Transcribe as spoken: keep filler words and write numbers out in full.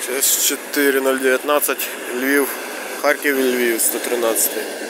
Сейчас чотири нуль дев'ятнадцять, Львів, Харків і Львів, сто тринадцятий.